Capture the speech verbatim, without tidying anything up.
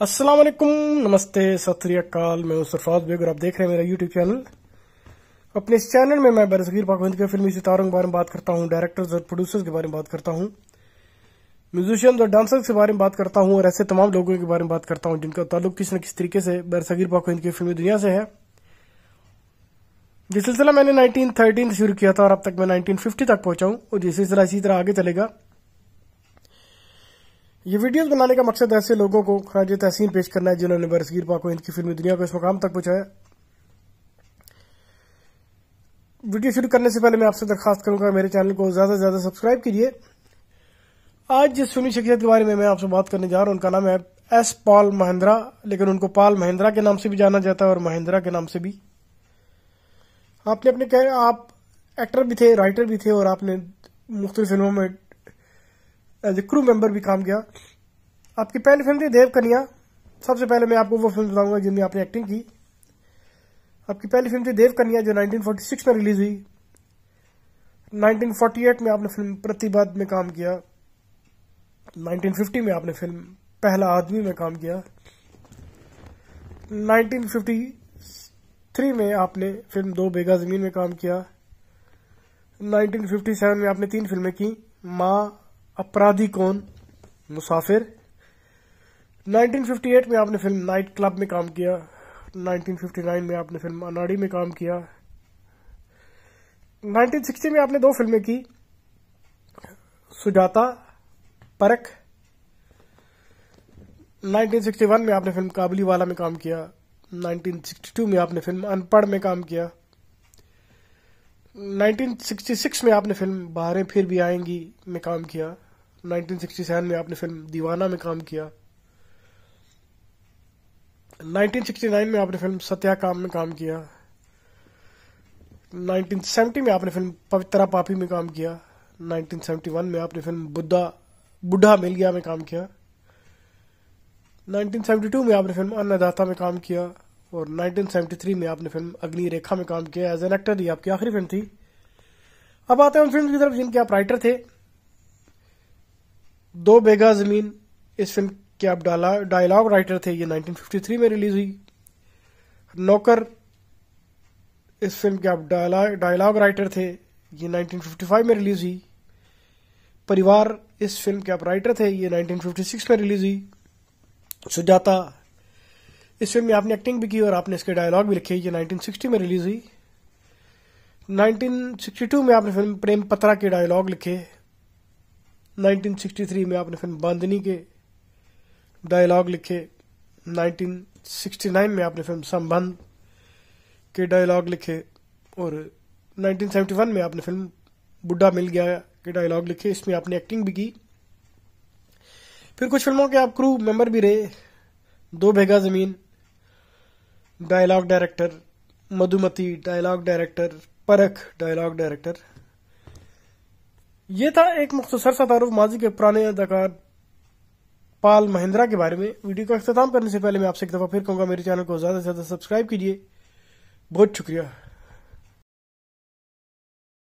अस्सलाम वालेकुम, नमस्ते, सत श्री अकाल। मैं हूं सरफराज बेग और आप देख रहे हैं मेरा यूट्यूब चैनल। अपने इस चैनल में मैं बरसगीर पाक हिंद के फिल्मी सितारों के बारे में बात करता हूं, डायरेक्टर्स और प्रोड्यूसर्स के बारे में बात करता हूं, म्यूजिशियंस और डांसर्स के बारे में बात करता हूं और ऐसे तमाम लोगों के बारे में बात करता हूं जिनका ताल्लुक किसी न किसी तरीके से बरसगीर पाक हिंद की फिल्मी दुनिया से है। ये सिलसिला मैंने नाइनटीन थर्टीन से शुरू किया था और अब तक मैं नाइनटीन फिफ्टी तक पहुंचा हूं और ये सिलसिला इसी तरह आगे चलेगा। ये वीडियोस बनाने का मकसद ऐसे लोगों को खराज तहसीन पेश करना है जिन्होंने बरसगीर पाक हिंद की फिल्मी दुनिया को इस मुकाम तक पहुंचाया। वीडियो शुरू करने से पहले मैं आपसे दरखास्त करूंगा मेरे चैनल को ज्यादा से ज्यादा सब्सक्राइब कीजिए। आज जिस फिल्मी शख्सियत के बारे में मैं आपसे बात करने जा रहा हूं उनका नाम है एस पॉल महिंद्रा, लेकिन उनको पॉल महिंद्रा के नाम से भी जाना जाता है और महिंद्रा के नाम से भी। आपने अपने कह आप एक्टर भी थे, राइटर भी थे और आपने मुख्तलिफ फिल्मों में एज ए क्रू मेंबर भी काम किया। आपकी पहली फिल्म थी देव कन्या। सबसे पहले मैं आपको वो फिल्म बताऊंगा जिनमें आपने एक्टिंग की। आपकी पहली फिल्म थी देव कन्या जो नाइनटीन फोर्टी सिक्स में रिलीज हुई। नाइनटीन फोर्टी एट में आपने फिल्म प्रतिबाद में काम किया। नाइनटीन फिफ्टी में आपने फिल्म पहला आदमी में काम किया। नाइनटीन फिफ्टी थ्री में आपने फिल्म दो बेगा जमीन में काम किया। नाइनटीन फिफ्टी सेवन में आपने तीन फिल्में की, माँ, अपराधी कौन, मुसाफिर। नाइनटीन फिफ्टी एट में आपने फिल्म नाइट क्लब में काम किया। नाइनटीन फिफ्टी नाइन में आपने फिल्म अनाड़ी में काम किया। नाइनटीन सिक्सटी में आपने दो फिल्में की, सुजाता, परख। नाइनटीन सिक्सटी वन में आपने फिल्म काबुली वाला में काम किया। नाइनटीन सिक्सटी टू में आपने फिल्म अनपढ़ में काम किया। नाइनटीन सिक्सटी सिक्स में आपने फिल्म बहारें फिर भी आएंगी में काम किया। नाइनटीन सिक्सटी सेवन में आपने फिल्म दीवाना में काम किया। नाइनटीन सिक्सटी नाइन में आपने फिल्म सत्याकाम में काम किया। नाइनटीन सेवेंटी में आपने फिल्म पवित्रा पापी में काम किया। नाइनटीन सेवेंटी वन में आपने फिल्म बुद्धा बुढ़ा मिल गया में काम किया। नाइनटीन सेवेंटी टू में आपने फिल्म अन्नदाता में काम किया और नाइनटीन सेवेंटी थ्री में आपने फिल्म अग्नि रेखा में काम किया एज एन एक्टर। ये आपकी आखिरी फिल्म थी। अब आते हैं उन फिल्म की तरफ जिनके आप राइटर थे। दो बेगा जमीन, इस फिल्म के आप डायलॉग राइटर थे। ये नाइनटीन फिफ्टी थ्री में रिलीज हुई। नौकर, इस फिल्म के आप डायलॉग राइटर थे। ये नाइनटीन फिफ्टी फाइव में रिलीज हुई। परिवार, इस फिल्म के आप राइटर थे। ये नाइनटीन फिफ्टी सिक्स में रिलीज हुई। सुजाता, इस फिल्म में आपने एक्टिंग भी की और आपने इसके डायलॉग भी लिखे। ये नाइनटीन सिक्सटी में रिलीज हुई। नाइनटीन सिक्सटी टू में आपने फिल्म प्रेम पत्रा के डायलॉग लिखे। नाइनटीन सिक्सटी थ्री में आपने फिल्म बांदनी के डायलॉग लिखे। नाइनटीन सिक्सटी नाइन में आपने फिल्म संबंध के डायलॉग लिखे और नाइनटीन सेवेंटी वन में आपने फिल्म बुढ़ा मिल गया के डायलॉग लिखे। इसमें आपने एक्टिंग भी की। फिर कुछ फिल्मों के आप क्रू मेंबर भी रहे। Do Bigha Zamin, dialogue director, Madhumati, dialogue director, Parakh, dialogue director. यह था एक मुख्तसर सा तारुफ माजी के पुराने अदाकार पॉल महिंद्रा के बारे में। वीडियो का इख्तिताम करने से पहले मैं आपसे एक दफा फिर कहूंगा मेरे चैनल को ज्यादा से ज्यादा सब्सक्राइब कीजिए। बहुत शुक्रिया।